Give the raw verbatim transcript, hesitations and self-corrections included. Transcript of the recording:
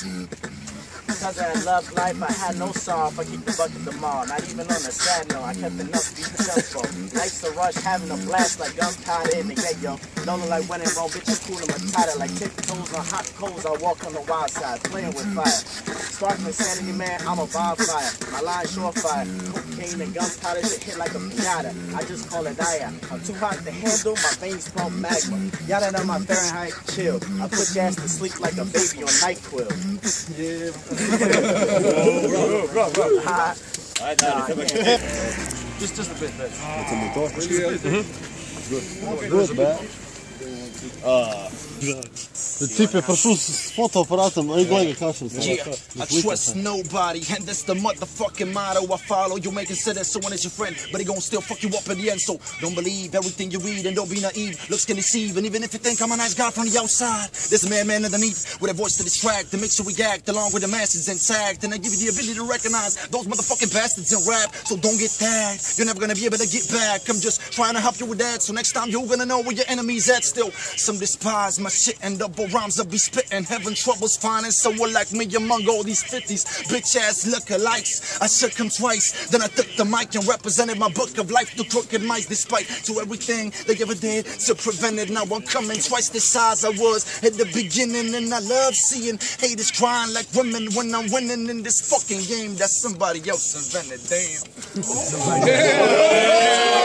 Because I love life, I had no sorrow if I keep the bucket tomorrow. Not even on a sad note, I kept enough to be successful. Life's a rush, having a blast like gunpowder in the get-go. Lola like when in Rome, bitch, I'm cool and Matata. Like tiptoes on hot coals, I walk on the wild side, playing with fire. Sparking insanity, man, I'm a bonfire. My line surefire. Cocaine and gunpowder, shit hit like a pinata. I just call it Aya. I'm too hot to handle, my veins pump magma. Y'all don't know my Fahrenheit, chill. I put your ass to sleep like a baby on NyQuil. Yeah. Bro, bro, bro. Nah, yeah. Just, just a bit, bitch. It's a motor. Mm-hmm. Good, good, man. Uh, the typ är persons fotoapparaten, men det går kanske så. Yeah, I trust nobody, and that's the motherfucking motto I follow. You may consider someone as your friend, but they gon' still fuck you up in the end. So don't believe everything you read and don't be naive. Looks can deceive, and even if you think I'm a nice guy from the outside, there's a madman underneath with a voice to distract, to make sure we act along with the masses intact. And I give you the ability to recognize those motherfucking bastards in rap. So don't get tagged, you're never gonna be able to get back. I'm just trying to help you with that, so next time you're gonna know where your enemy's at. Still, some despise my shit and double rhymes I'll be spitting. Having troubles finding someone like me among all these fifties. Bitch ass lookalikes. I shook him twice, then I took the mic and represented my book of life through crooked mice. Despite to everything they ever did to prevent it, now I'm coming twice the size I was at the beginning. And I love seeing haters crying like women when I'm winning in this fucking game that somebody else invented. Damn.